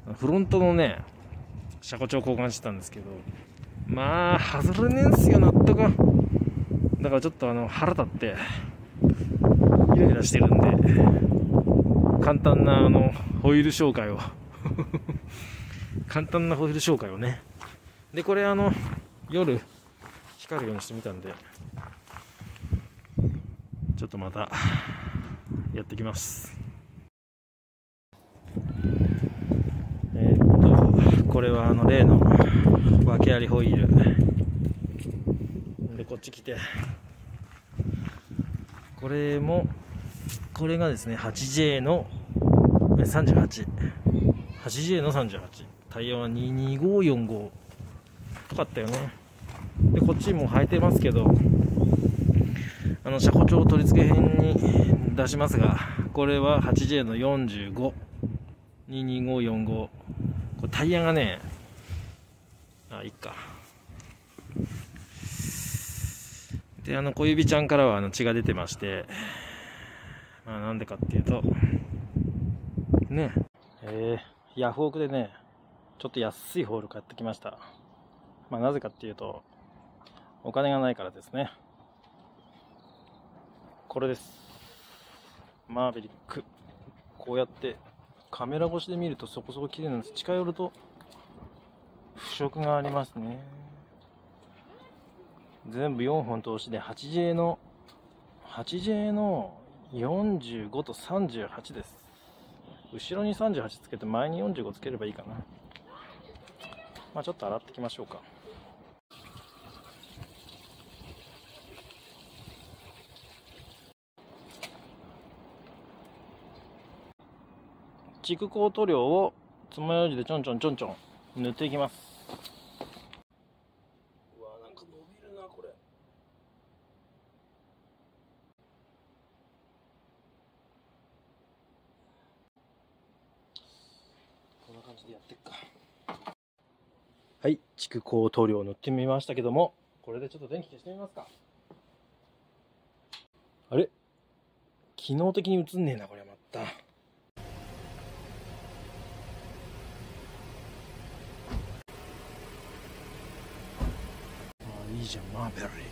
フロントのね車庫帳交換してたんですけど、まあ外れねえんすよ、ナットが。だからちょっと腹立ってイライラしてるんで、簡単なホイール紹介を簡単なホイール紹介をね。でこれ夜光るようにしてみたんで、ちょっとまたやってきます。これは例の訳ありホイールで、こっち来て、これがですね 8J の 38、8J の38、タイヤは22545とかあったよね。でこっちも履いてますけど、車庫帳取り付け編に出しますが、これは 8J の45、22545、これタイヤがね、いっか。で小指ちゃんからは血が出てまして、なんでかっていうとね、ヤフオクでねちょっと安いホール買ってきました。なぜかっていうとお金がないからですね。これです。マーベリック。こうやってカメラ越しで見るとそこそこ綺麗なんです。近寄ると腐食がありますね。全部4本通しで 8J の45と38です。後ろに38つけて前に45つければいいかな。ちょっと洗っていきましょうか。蓄光塗料を爪楊枝でちょんちょん塗っていきます。うわ、なんか伸びるなこれ。こんな感じでやっていくか。はい、蓄光塗料を塗ってみましたけども、これでちょっと電気消してみますか。あれ、機能的に映んねえなこれ。またいいじゃん、マーベリー。